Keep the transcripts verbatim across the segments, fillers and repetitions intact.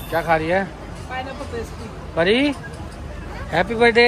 क्या खा रही है? Pineapple pastry. Pari happy birthday.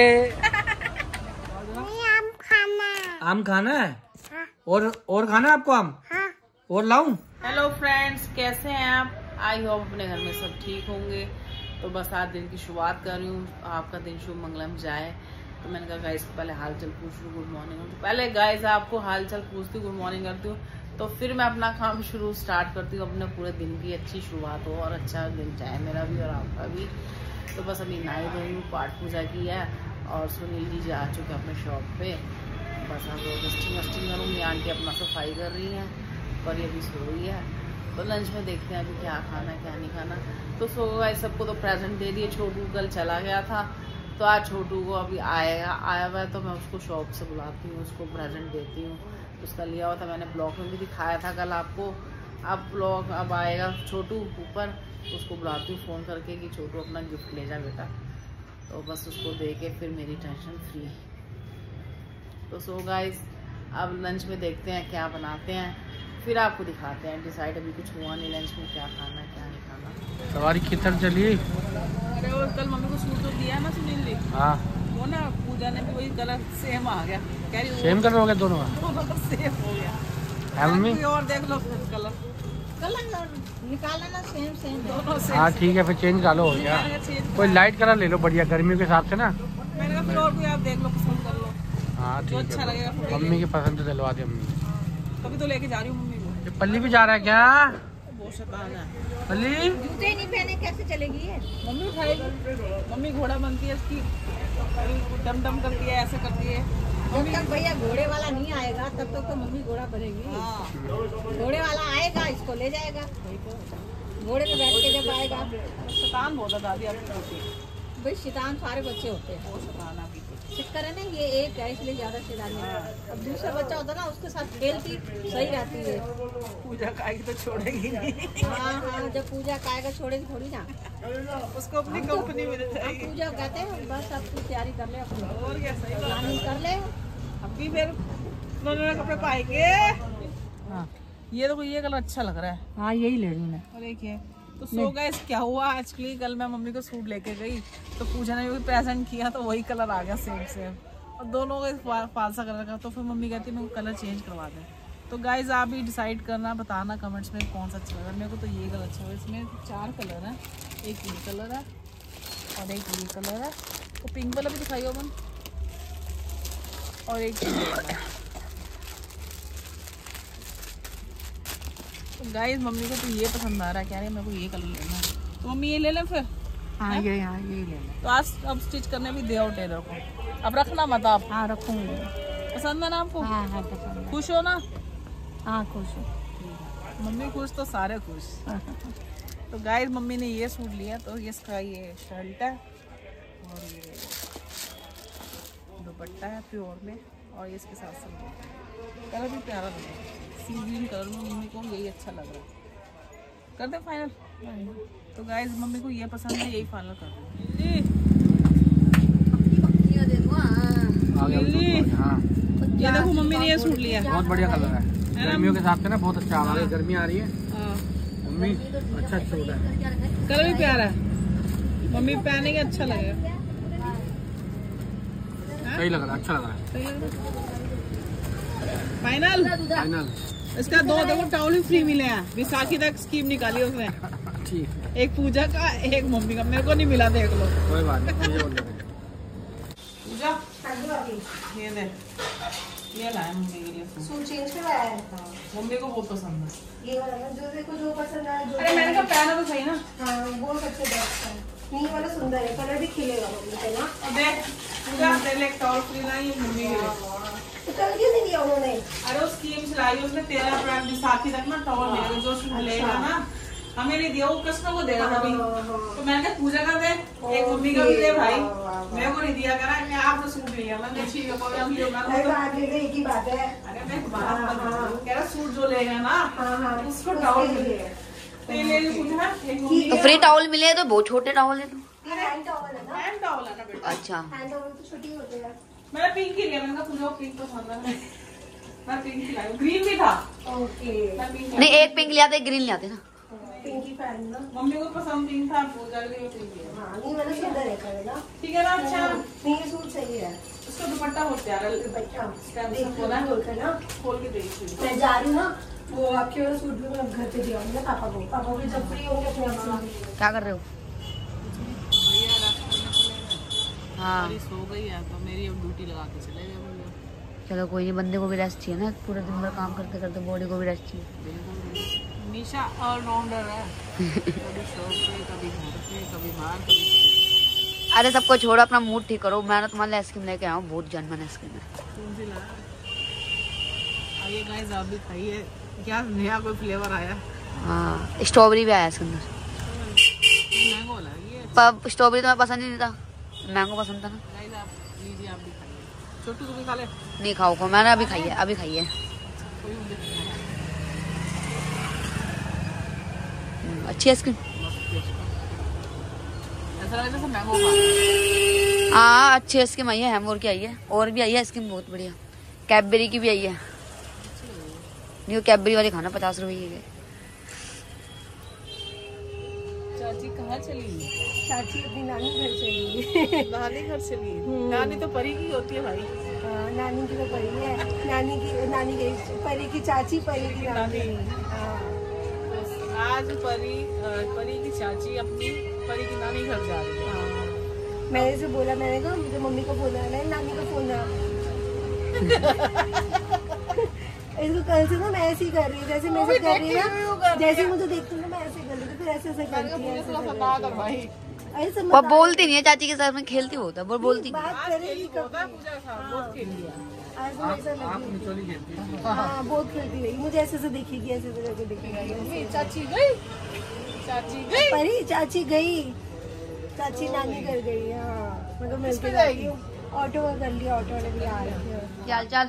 आम खाना। आम खाना है? हाँ। और और खाना है आपको आम? हाँ। और लाऊं? हेलो फ्रेंड्स, कैसे हैं आप? आई होप अपने घर में सब ठीक होंगे। तो बस आज दिन की शुरुआत कर रही हूँ, आपका दिन शुभ मंगलम जाए। तो मैंने कहा गाइस पहले हाल चाल पूछ लूँ, गुड मॉर्निंग। तो पहले गाइस आपको हाल चाल पूछती हूँ, गुड मॉर्निंग करती हूँ, तो फिर मैं अपना काम शुरू स्टार्ट करती हूँ। अपने पूरे दिन की अच्छी शुरुआत हो और अच्छा दिन जाए मेरा भी और आपका भी। तो बस अभी नहाई धोई हूँ, पाठ पूजा की है और सुनील जी जा चुके अपने शॉप पे। बस अब डस्टिंग वस्टिंग करूँगी, आंटी अपना सफाई कर रही हैं और ये भी सो रही है। तो लंच में देखते हैं अभी क्या खाना है क्या नहीं खाना। तो सो गाइस सबको तो प्रेजेंट दे दिए। छोटू कल चला गया था तो आज छोटू को अभी आएगा आया हुआ है, तो मैं उसको शॉप से बुलाती हूँ, उसको प्रेजेंट देती हूँ। उसका लिया हुआ था, मैंने ब्लॉग में भी दिखाया था कल आपको। अब ब्लॉग अब आएगा छोटू ऊपर, तो उसको बुलाती हूँ फ़ोन करके कि छोटू अपना गिफ्ट ले जा बेटा। तो बस उसको दे के फिर मेरी टेंशन फ्री। तो सो गाइस अब लंच में देखते हैं क्या बनाते हैं, फिर आपको दिखाते हैं। डिसाइड अभी कुछ हुआ नहीं लंच में क्या खाना है क्या नहीं खाना। सवारी किधर चली? अरे वो कल मम्मी को सूट तो दिया ना सुनील जी, हाँ वो ना पूजा ने भी वही कलर सेम आ गया। कह रही सेम कलर हो गया दोनों का? दोनों का सेम हो गया है मम्मी? कोई और देख लो कलर कलर निकाला ना सेम सेम दोनों सेम। हाँ ठीक है फिर चेंज कर लो, हो गया। कोई लाइट कलर ले लो बढ़िया गर्मियों के हिसाब से ना। मैंने कहा फिर और कोई आप देख लो, पसंद कर लो। हाँ ठीक है, अच्छा लगेगा मम्मी की पसंद से दिलवा दे मम्मी। कभी तो लेके जा रही हूँ मम्मी को। ये पल्ली भी जा रहा है क्या? बहुत शैतान है पल्ली। जूते नहीं पहने कैसे चलेगी ये? मम्मी उठाएगी, मम्मी घोड़ा बनती है इसकी, डम डम करती है, ऐसे करती है। जब तक भैया घोड़े वाला नहीं आएगा तब तक तो मम्मी घोड़ा बनेगी। हाँ घोड़े वाला आएगा इसको ले जाएगा, घोड़े पे बैठ के जब आएगा। शैतान बहुत है दादी आपकी बेटी। भाई शैतान सारे बच्चे होते हैं, बहुत शैतान है आपकी बेटी। चक्कर है ना, ये एक है इसलिए ज्यादा शैतानी है। अब दूसरा बच्चा होता ना उसके साथ खेलती सही रहती है। पूजा खाएगी तो छोड़ेगी नहीं। हाँ हाँ, जब पूजा खाएगा छोड़ेगी थोड़ी ना। उसको अपनी कंपनी मिल हम जाएगी। पूजा कहते हैं बस अब तू तैयारी कर ले अपनी, और क्या सही बात प्लानिंग कर ले। अभी फिर उन्होंने कपड़े पाएंगे। हाँ ये तो ये कलर अच्छा लग रहा है। हाँ यही ले रही मैं। और देखिए तो सो गाइस क्या हुआ आज के लिए, कल मैं मम्मी को सूट लेके गई तो पूजा ने भी प्रेजेंट किया तो वही कलर आ गया सेम सेम और दोनों का फालसा कलर का। तो फिर मम्मी कहती है मेरे को कलर चेंज करवा दें। तो गाइस आप भी डिसाइड करना, बताना कमेंट्स में कौन सा अच्छा लगा। मेरे को तो ये कलर अच्छा लगा। इसमें चार कलर है, एक ये कलर है और एक ये कलर है, तो पिंक वाला भी दिखाइए अपन, और एक गाइस मम्मी को तो ये पसंद आ रहा है, कह रही है मेरे को ये कलर लेना है। तो मम्मी ये ले लें फिर? हाँ ये हाँ यही ले ले। तो आज अब स्टिच करने भी दे आओ टेलर को, अब रखना मत आप। हाँ रखूंगी। पसंद है ना आपको? हाँ हाँ पसंद है। खुश हो ना? हाँ खुश हूँ। मम्मी खुश तो सारे खुश। तो गाइस मम्मी ने ये सूट लिया, तो इसका ये शर्ट है और ये दुपट्टा है प्योर में, और ये इसके साथ साथ कलर भी प्यारा लग रहा है, सी ग्रीन कलर में। मम्मी को यही अच्छा लग रहा है। कर दे फाइनल? तो गाइस मम्मी को ये पसंद है, यही फाइनल कर दे। हाँ ये देखो मम्मी ने ये सूट लिया, बहुत बढ़िया कलर है, गर्मियों के हिसाब से ना बहुत अच्छा। हमारी गर्मी आ रही है मम्मी, अच्छा सूट है, कलर भी प्यारा है। मम्मी पहनेंगे अच्छा लगेगा, सही लग रहा है, अच्छा लग रहा है। Final final. इसका दो देखो टॉवल भी फ्री मिले हैं, विसाखी तक स्कीम निकाली उसने। ठीक है, एक पूजा का एक मम्मी का, मेरे को नहीं मिला, देख लो। कोई बात नहीं। पूजा ये दे, ये लाया मम्मी के लिए सूट चेंज करवाया है? मम्मी को बहुत पसंद है ये वाला जो देखो जो पसंद है। जो अरे मैंने कहा पहना तो सही ना। हाँ वो सबसे बेस्ट है, नी वाला सुंदर है, कलर भी खिलेगा मम्मी पे ना। और देख पूजा तेरे लिए टॉवल फ्री लाई है मम्मी के लिए। तो कल क्यों नहीं दिया उन्होंने? अरे वो स्कीम चलाई उसने, तेरह अप्रैल विसाखी तक ना टॉवल मिलेगा, जो सूट लेगा ना। हमें नहीं दिया, वो कृष्ण को देगा था। तो मैंने कहा पूजा का दे, एक मम्मी का भी दे भाई, मेरे को नहीं दिया करा कि आपने सूट लिया। मैंने ठीक है कोई हम लोग एक ही बात है। अरे मैं बात बता, कह रहा सूट जो लेगा ना उसको टॉवल मिलेगा। तो ये ले ली पूजा, एक मम्मी तो फ्री टॉवल मिले तो बहुत छोटे टॉवल है। तो हैंड टॉवल है ना? हैंड टॉवल है ना बेटा। अच्छा हैंड टॉवल तो छोटी होते हैं। मैंने पिंक ही लिया, मैंने कहा पूजा को पिंक पसंद है, मैं पिंक ही लाई। ग्रीन भी था। ओके। मैं पिंक नहीं, एक पिंक लिया था एक ग्रीन लिया था ना। पिंकी फैन ना, मम्मी को पसंद पिंक था, पूजा के लिए पिंक है। हाँ नहीं मैंने सुंदर है ना, ठीक है ना। अच्छा नहीं ये सूट सही है, उसका दुपट्टा बहुत प्यारा दुपट्टा खोला खोल ना, खोल के देखिए। मैं जा रही हूँ ना, वो आपके वाला सूट भी मैं घर पे दिया हूँ ना पापा को, पापा भी जब फ्री होंगे अपने आप से। क्या कर रहे हो? हाँ सो गई है तो मेरी अब ड्यूटी लगा के चले गए भैया। चलो कोई नहीं, बंदे को भी रेस्ट चाहिए ना, पूरे दिन भर काम करते करते बॉडी को भी रेस्ट चाहिए। निशा ऑलराउंडर है, कभी शॉप पे, कभी घर पे, कभी बाहर, कभी। अरे सबको छोड़ो, अपना मूड ठीक करो। मैं ना तुम्हारे लिए आइसक्रीम लेके आया हूँ, बहुत जनमन आइसक्रीम है। कौन सी लाया? आइए गाइस आप भी खाइए। क्या नया कोई फ्लेवर आया? हाँ स्ट्रॉबेरी भी आया इसके अंदर। मैंगो वाला ये। स्ट्रॉबेरी तो मैं पसंद ही नहीं था, मैंगो पसंद था ना। गाइस आप लीजिए, आप भी खाइए। छोटू को भी खा ले। नहीं खाओ खाओ, मैंने अभी खाई है, अभी खाई है। कोई भी देखिए। अच्छी आइसक्रीम। ऐसा लग रहा है मैंगो खा। हाँ अच्छी आइसक्रीम आई है, हैमोर की आई है, और भी आई है आइसक्रीम बहुत बढ़िया। कैडबरी की भी आई है। नहीं वो कैडबरी वाली खाना, पचास रुपए की। चाची कहाँ चली? चाची अपनी नानी घर चली। नानी घर चली? नानी तो परी की होती है भाई। हाँ नानी की तो परी है, नानी की नानी गई, परी की चाची, परी की नानी। हाँ आज परी परी की चाची अपनी परी की नानी घर जा रही है। हाँ। मैंने से बोला, मैंने कहा मुझे मम्मी को फोन आना है, नानी को फोन आ। इसको कल से ना मैं ऐसे ही कर रही हूँ, जैसे मैं ऐसे कर रही हूँ ना, जैसे मुझे देखती हूँ ना मैं ऐसे कर रही हूँ, फिर ऐसे ऐसे करती है। ऐसे वो बोलती नहीं है चाची के साथ में, खेलती होता है, वो बोलती नहीं। बात करेगी कब? आज तो ऐसा लगी। हाँ बहुत खेलती रही, मुझे ऐसे ऐसे दिखेगी, ऐसे ऐसे करके दिखेगी। चाची गई, चाची गई, परी चाची गई, चाची नानी घर गई। हाँ मतलब मिल के जाएगी, ऑटो का कर लिया, ऑटो वाले भी आ रहे हैं। चल चल,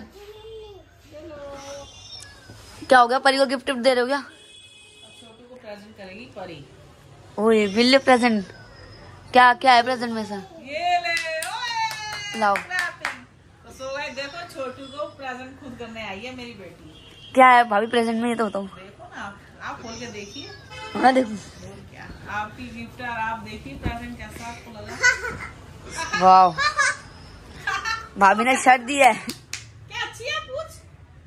क्या हो गया? परी को गिफ्ट दे रहे हो क्या? छोटू को प्रेजेंट करेगी परी। ओए मिल प्रेजेंट, क्या क्या है प्रेजेंट में से? ये ले, ओए लाओ। तो सो गए। देखो छोटू को प्रेजेंट खुद करने आई है मेरी बेटी। क्या है भाभी प्रेजेंट में, ये तो बताओ। देखो ना आप, आप खोल के देखिए। मैं देखूं? और क्या, आपकी गिफ्ट और आप देखिए प्रेजेंट कैसा आपको लगा। वाह भाभी ने शर्ट दी है। क्या अच्छी है? पूछ।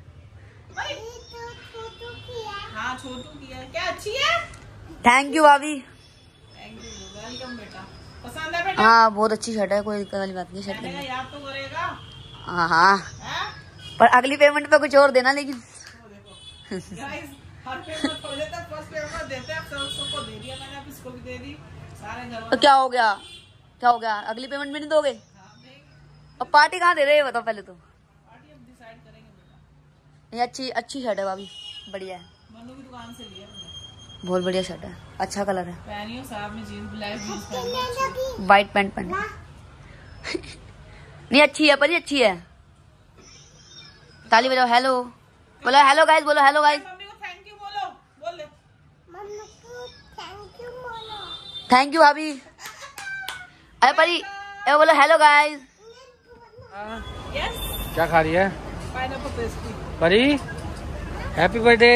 हाँ छोटू की है। क्या अच्छी है? थैंक यू भाभी। थैंक यू, वेलकम बेटा। पसंद है बेटा? हाँ बहुत अच्छी शर्ट है, कोई दिक्कत वाली बात नहीं शर्ट मैंने की। याद तो करेगा। हाँ हाँ, हैं? पर अगली पेमेंट पे कुछ और देना लेकिन। वो देखो गाइस, हर पेमेंट हो जाता है, फर्स्ट पेमेंट देते हैं, सब सबको दे दिया मैंने, अब इसको भी दे दी, सारे घर तो वालों क्या हो गया, क्या हो गया? अगली पेमेंट में नहीं दोगे? और पार्टी कहाँ दे रहे हो बताओ पहले तो। पार्टी अब डिसाइड करेंगे बेटा। ये अच्छी अच्छी शर्ट है भाभी, बढ़िया है, मनु की दुकान से लिया मैंने। बहुत बढ़िया शर्ट है, अच्छा कलर है। पहनियो साहब ने जीन्स, ब्लैक जीन्स पहनी। वाइट पैंट पहन। नहीं अच्छी है पर अच्छी है। ताली बजाओ, हेलो बोलो, हेलो गाइस बोलो, हेलो गाइस। मम्मी को थैंक यू बोलो, बोल ले। मम्मी को थैंक यू बोलो। थैंक यू भाभी। अरे परी ए बोलो हेलो गाइस। यस, क्या खा रही है? Pineapple pastry. Pari happy birthday.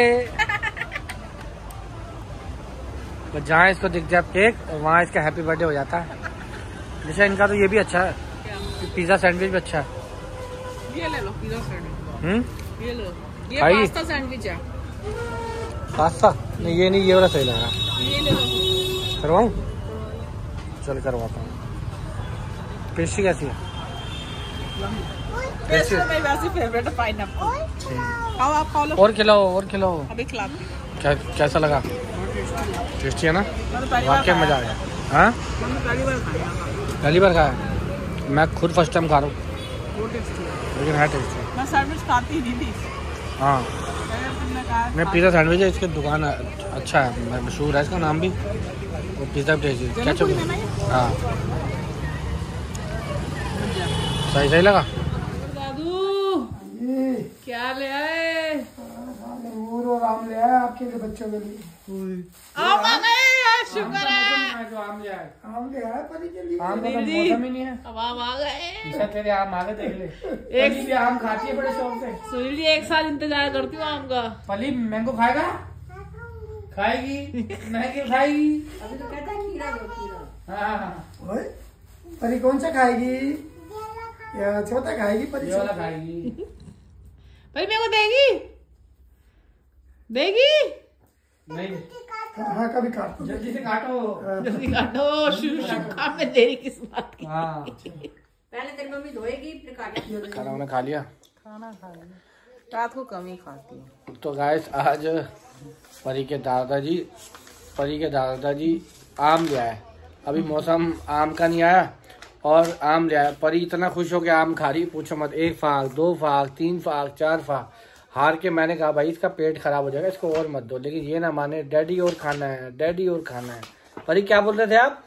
बस जहाँ इसको दिख जाए केक, वहाँ इसका हैप्पी बर्थडे हो जाता है। जैसे इनका तो ये भी अच्छा है, पिज्जा सैंडविच भी अच्छा है। ये ले लो पिज्जा सैंडविच। हम्म ये लो, ये खाई? पास्ता सैंडविच है। पास्ता नहीं, ये नहीं, ये वाला सही लग रहा। ये ले लो। करवाऊँ? चल करवाता हूँ। पेस्ट्री कैसी है? पेस्ट्री मेरी वैसे फेवरेट है, पाइनएप्पल। खाओ आप, खाओ लो। और खिलाओ और खिलाओ। अभी खिलाती हूँ। क्या कैसा लगा? टेस्टी है ना? वाकई मजा आ गया। हाँ पहली बार खाया, पहली बार खाया मैं, खुद फर्स्ट टाइम खा रहा हूँ, वो टेस्टी है। लेकिन है टेस्टी। मैं सैंडविच खाती ही नहीं थी। हाँ मैंने कहा मैं पिज़्ज़ा सैंडविच है, इसकी दुकान अच्छा है, मशहूर है इसका नाम भी, वो पिज़्ज़ा भी टेस्टी है। क्या चल? हाँ सही सही लगा। दादू क्या ले आए? आम ले आया आपके लिए, बच्चों के लिए। आम आ गए, शुक्र है। जो आम ले आए, आम ले आया परी के लिए। आम का तो मौसम ही नहीं है। अब आम आ गए। तेरे आम आ गए, देख ले। एक भी आम खाती है बड़े शौक से। सुनील जी एक साल इंतजार करती हूँ आम का। पली मैंगो खाएगा? खाएगी मैं क्यों खाएगी? अभी तो कहता है खीरा दो खीरा। हाँ हाँ ओए, परी कौन सा खाएगी? या छोटा खाएगी परी? ये वाला खाएगी। भाई मेरे को देगी देगी नहीं हाँ हाँ, कभी काट जल्दी से काटो। जल्दी काटो। शुभ शुभ काम में देरी किस बात की? हाँ पहले तेरी मम्मी धोएगी फिर काटेगी। खाना वाना खा लिया? खाना खा लिया। रात को कम ही खाती हूँ। तो गाइस आज परी के दादाजी परी के दादाजी आम ले आए। अभी मौसम आम का नहीं आया और आम ले आया। परी इतना खुश हो के आम खा रही, पूछो मत। एक फाक, दो फाक, तीन फाक, चार फाक। हार के मैंने कहा भाई इसका पेट खराब हो जाएगा, इसको और मत दो, लेकिन ये ना माने। डैडी और खाना है, डैडी और खाना है। परी क्या बोल रहे थे आप?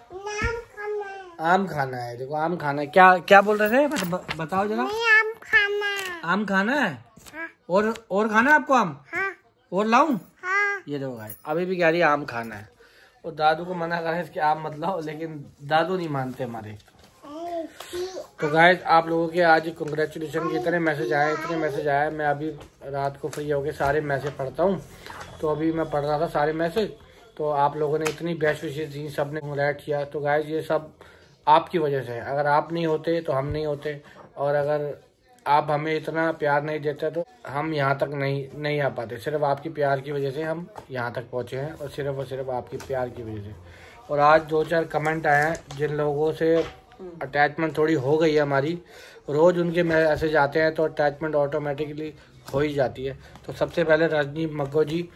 आम खाना है। देखो आम खाना है। क्या क्या बोल रहे थे? ब, बताओ जरा। आम खाना है। आम खाना है? हाँ। और और खाना है आपको आम? हाँ। और लाऊं? हाँ। ये देखो गाइस अभी भी कह रही है आम खाना है। और दादू को मना कर रहे हैं कि आम मत लाओ, लेकिन दादू नहीं मानते हमारे। तो गाइस आप लोगों के आज कंग्रेचुलेशन के इतने मैसेज आए इतने मैसेज आए। मैं अभी रात को फ्री होके सारे मैसेज पढ़ता हूँ। तो अभी मैं पढ़ रहा था सारे मैसेज, तो आप लोगों ने इतनी बेस्ट विशेष दी, सब ने कंग्रेट किया। तो गाइस ये सब आपकी वजह से है। अगर आप नहीं होते तो हम नहीं होते, और अगर आप हमें इतना प्यार नहीं देते तो हम यहाँ तक नहीं नहीं आ पाते। सिर्फ आपकी प्यार की वजह से हम यहाँ तक पहुँचे हैं, और सिर्फ और सिर्फ आपकी प्यार की वजह से। और आज दो चार कमेंट आए हैं जिन लोगों से अटैचमेंट थोड़ी हो गई है हमारी। रोज़ उनके मैसेज आते हैं तो अटैचमेंट ऑटोमेटिकली हो ही जाती है। तो सबसे पहले रजनी मग्गो जी,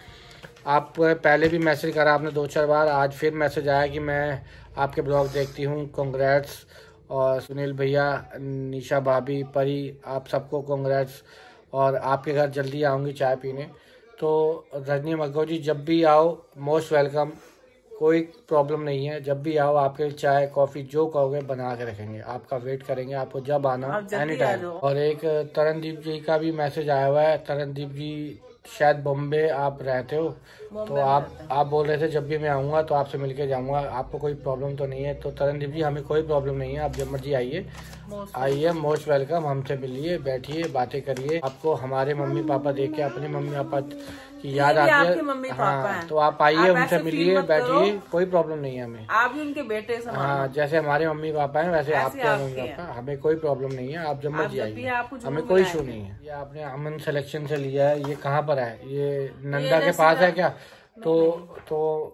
आप पहले भी मैसेज करा आपने दो चार बार, आज फिर मैसेज आया कि मैं आपके ब्लॉग देखती हूँ, कांग्रेट्स। और सुनील भैया, निशा भाभी, परी, आप सबको कांग्रेट्स। और आपके घर जल्दी आऊँगी चाय पीने। तो रजनी मग्गो जी जब भी आओ मोस्ट वेलकम, कोई प्रॉब्लम नहीं है। जब भी आओ आपके लिए चाय कॉफ़ी जो कहोगे बना के रखेंगे, आपका वेट करेंगे, आपको जब आना एनी टाइम। और एक तरनदीप जी का भी मैसेज आया हुआ है। तरनदीप जी शायद बॉम्बे आप रहते हो, तो आप आप बोल रहे थे जब भी मैं आऊँगा तो आपसे मिलके जाऊँगा, आपको कोई प्रॉब्लम तो नहीं है। तो तरनदीप जी हमें कोई प्रॉब्लम नहीं है, आप जब मर्जी आइए आइए, मोस्ट वेलकम। हमसे मिलिए, बैठिए, बातें करिए। आपको हमारे मम्मी पापा देख के अपने मम्मी पापा की याद आती है। हाँ, तो आप आइए, उनसे मिलिए, बैठिए, कोई प्रॉब्लम नहीं है हमें। आप भी उनके बेटे से हाँ, जैसे हमारे मम्मी पापा हैं वैसे आपके मम्मी पापा, हमें कोई प्रॉब्लम नहीं है। आप जब मर्जी आइए, हमें कोई इशू नहीं है। ये आपने अमन सिलेक्शन से लिया है, ये कहाँ पर है? ये नंदा के पास है क्या? तो तो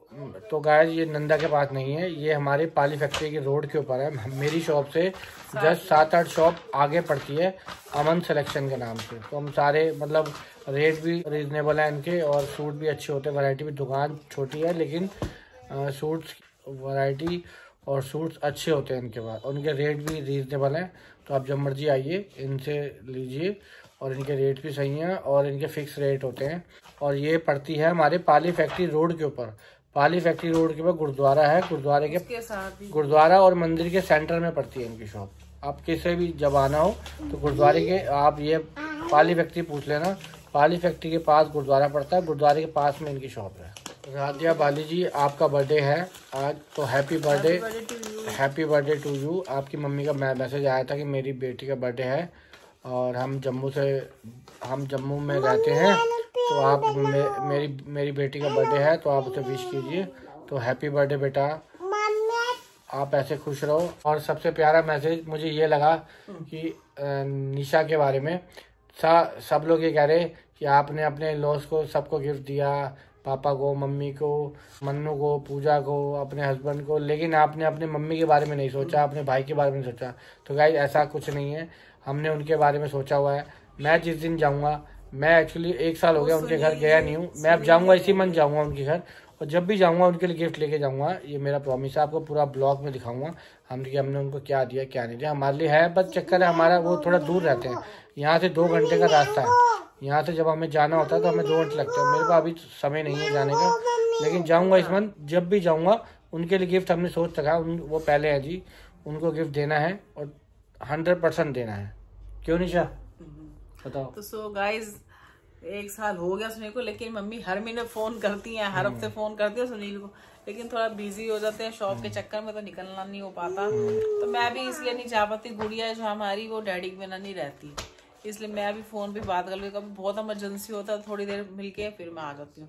तो गाइस ये नंदा के पास नहीं है, ये हमारे पाली फैक्ट्री की रोड के ऊपर है। मेरी शॉप से जस्ट सात आठ शॉप आगे पड़ती है, अमन सिलेक्शन के नाम से। तो हम सारे मतलब रेट भी रीजनेबल है इनके, और सूट भी अच्छे होते हैं। वैरायटी भी, दुकान छोटी है लेकिन सूट्स वैरायटी और सूट्स अच्छे होते हैं इनके पास, उनके रेट भी रीजनेबल हैं। तो आप जब मर्जी आइए इनसे लीजिए, और इनके रेट भी सही हैं और इनके फिक्स रेट होते हैं। और ये पड़ती है हमारे पाली फैक्ट्री रोड के ऊपर। पाली फैक्ट्री रोड के ऊपर गुरुद्वारा है, गुरुद्वारे के गुरुद्वारा और मंदिर के सेंटर में पड़ती है इनकी शॉप। आप किसी भी जब आना हो तो गुरुद्वारे के, आप ये पाली फैक्ट्री पूछ लेना, पाली फैक्ट्री के पास गुरुद्वारा पड़ता है, गुरुद्वारे के पास में इनकी शॉप है। राधिया बाली जी आपका बर्थडे है आज, तो happy birthday, happy birthday to you. आपकी मम्मी का मैसेज आया था कि मेरी बेटी का बर्थडे है, और हम जम्मू से हम जम्मू में रहते हैं, तो आप मे, मेरी मेरी बेटी का बर्थडे है तो आप उसे विश कीजिए। तो हैप्पी बर्थडे बेटा, आप ऐसे खुश रहो। और सबसे प्यारा मैसेज मुझे ये लगा कि निशा के बारे में सा, सब लोग ये कह रहे कि आपने अपने लॉस को सबको गिफ्ट दिया, पापा को, मम्मी को, मन्नू को, पूजा को, अपने हस्बैंड को, लेकिन आपने अपने मम्मी के बारे में नहीं सोचा, अपने भाई के बारे में नहीं सोचा। तो गाइस ऐसा कुछ नहीं है, हमने उनके बारे में सोचा हुआ है। मैं जिस दिन जाऊंगा, मैं एक्चुअली एक साल हो गया उनके घर गया नहीं हूँ, मैं अब जाऊंगा इसी मंथ जाऊंगा उनके घर, और जब भी जाऊंगा उनके लिए गिफ्ट लेके जाऊंगा, ये मेरा प्रॉमिस है। आपको पूरा ब्लॉग में दिखाऊंगा हम कि हमने उनको क्या दिया क्या नहीं दिया। हमारे लिए है, बस चक्कर है हमारा वो थोड़ा दूर रहते हैं, यहाँ से दो घंटे का रास्ता है। यहाँ से जब हमें जाना होता है तो हमें दो घंटे लगते हैं। मेरे पास अभी समय नहीं है जाने का, लेकिन जाऊंगा इस मंथ। जब भी जाऊंगा उनके लिए गिफ्ट हमने सोच रखा है, उन वो पहले है जी, उनको गिफ्ट देना है और हंड्रेड परसेंट देना है। क्यों निशा बताओ? तो सो गाइज एक साल हो गया सुनील को, लेकिन मम्मी हर महीने फोन करती हैं, हर हफ्ते फोन करती है सुनील को, लेकिन थोड़ा बिजी हो जाते हैं शॉप के चक्कर में, तो निकलना नहीं हो पाता। तो मैं भी इसलिए नहीं चाह पाती, गुड़िया जो हमारी वो डैडी के बिना नहीं रहती, इसलिए मैं भी फोन पे बात कर लूँ। कभी बहुत इमरजेंसी होता है थोड़ी देर मिलके फिर मैं आ जाती हूँ,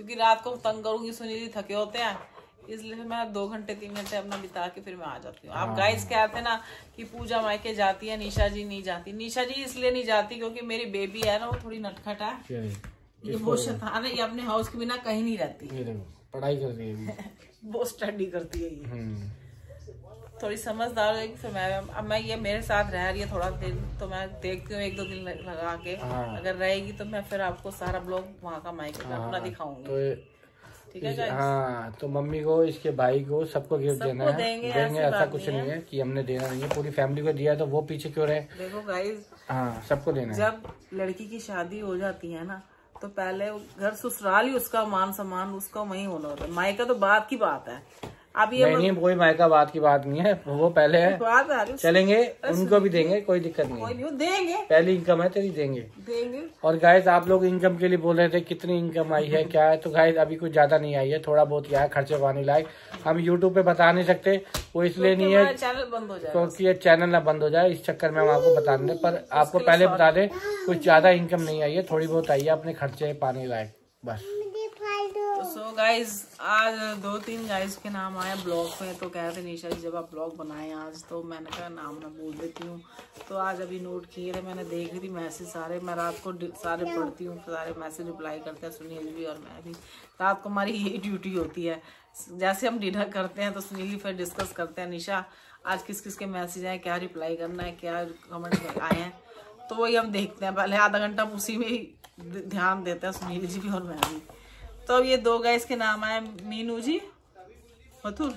क्योंकि रात को तंग करूंगी, सुनील थके होते हैं, इसलिए फिर मैं दो घंटे तीन घंटे अपना बिता के फिर मैं आ जाती हूँ। आप गाइस कहते हैं ना कि पूजा मायके जाती है, निशा जी नहीं जाती। निशा जी इसलिए नहीं जाती क्योंकि मेरी बेबी है ना, वो थोड़ी नटखट है, ये वो शैतान है, ये अपने हाउस के बिना कहीं नहीं रहती, पढ़ाई कर रही है वो स्टडी करती है ये, थोड़ी समझदार है। फिर मैं अब मैं ये मेरे साथ रह रही है थोड़ा दिन, तो मैं देखती हूँ एक दो दिन लगा के, अगर रहेगी तो मैं फिर आपको सारा ब्लॉग वहाँ का मायके का अपना दिखाऊंगी। ठीक है गाइस? हाँ, तो मम्मी को, इसके भाई को, सबको गिफ्ट देना है, देंगे, देंगे, ऐसा कुछ नहीं है कि हमने देना नहीं है, पूरी फैमिली को दिया, तो वो पीछे क्यों रहे। देखो गाइस, हाँ सबको देना है। जब लड़की की शादी हो जाती है ना, तो पहले घर ससुराल ही उसका मान सम्मान उसका वही होना होता है, मायका तो बात की बात है। अब ये नहीं, कोई मायका बात की बात नहीं है, वो पहले है, बात आ रही चलेंगे, उनको भी देंगे, कोई दिक्कत नहीं, कोई नहीं देंगे, पहली इनकम है तेरी, देंगे देंगे। और गाइस आप लोग इनकम के लिए बोल रहे थे कितनी इनकम आई है क्या है, तो गाइस अभी कुछ ज्यादा नहीं आई है, थोड़ा बहुत क्या है खर्चे पानी लायक, हम यूट्यूब पे बता नहीं सकते, वो इसलिए नहीं है चैनल बंद हो जाए, क्योंकि ये चैनल ना बंद हो जाए, इस चक्कर में हम आपको बता दें, पर आपको पहले बता दें कुछ ज्यादा इनकम नहीं आई है, थोड़ी बहुत आई है अपने खर्चे पानी लायक बस। सो गाइज आज दो तीन गाइज के नाम आए ब्लॉग में, तो कह रहे थे निशा जी जब आप ब्लॉग बनाए आज, तो मैंने कहा नाम मैं बोल देती हूँ। तो आज अभी नोट किए थे, मैंने देख रही थी मैसेज सारे, मैं रात को सारे पढ़ती हूँ, सारे मैसेज रिप्लाई करते हैं सुनील भी और मैं भी, रात को हमारी यही ड्यूटी होती है। जैसे हम डिनर करते हैं तो सुनील फिर डिस्कस करते हैं, निशा आज किस किस के मैसेज आए, क्या रिप्लाई करना है, क्या कमेंट आए हैं, तो वही हम देखते हैं। पहले आधा घंटा उसी में ही ध्यान देते हैं सुनील जी भी और मैं भी। तो अब ये दो गाइस के नाम आए, मीनू जी मथुर,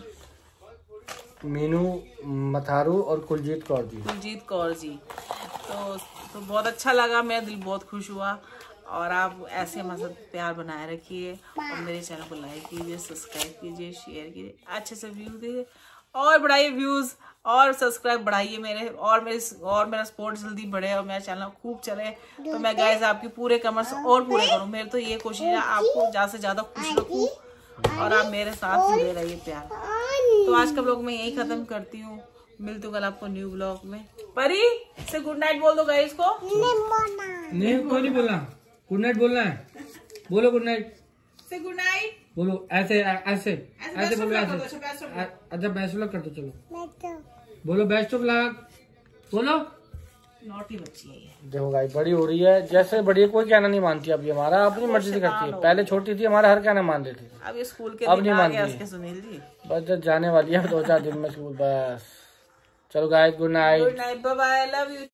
मीनू मथारू और कुलजीत कौर जी, कुलजीत कौर जी। तो तो बहुत अच्छा लगा, मेरा दिल बहुत खुश हुआ, और आप ऐसे हमारे साथ प्यार बनाए रखिए और मेरे चैनल को लाइक कीजिए, सब्सक्राइब कीजिए, शेयर कीजिए, अच्छे से व्यू दीजिए और बढ़ाइए व्यूज और सब्सक्राइब बढ़ाइए मेरे, और मेरे और मेरा सपोर्ट जल्दी बढ़े और मेरा चैनल खूब चले, तो मैं गाइस आपके पूरे कमेंट्स और पूरे करूं। मेरे तो ये कोशिश है आपको ज्यादा से ज्यादा खुश रखूं और आप मेरे साथ जुड़े रहिए प्यार। तो आज का ब्लॉग मैं यही खत्म करती हूँ, मिलती हूँ कल आपको न्यू ब्लॉग में। परी से गुड नाइट बोल दो गाइस को। नहीं कोई नहीं बोलना, गुड नाइट बोलना है, बोलो गुड नाइट, से गुड नाइट बोलो, ऐसे ऐसे ऐसे बोलो, ऐसे अच्छा बेस्ट ऑफ लक कर दो, चलो बोलो बेस्ट ऑफ लक, बोलो। नॉटी बच्ची है ये। देखो गाइस बड़ी हो रही है, जैसे बड़ी है कोई कहना नहीं मानती, अब ये हमारा अपनी मर्जी से करती है, पहले छोटी थी हमारा हर कहना मान लेती थी, अब ये स्कूल के अब नहीं मानती, सुनील जी बस जब जाने वाली है दो चार दिन में स्कूल, बस चलो guys good night, good night, bye bye, love you.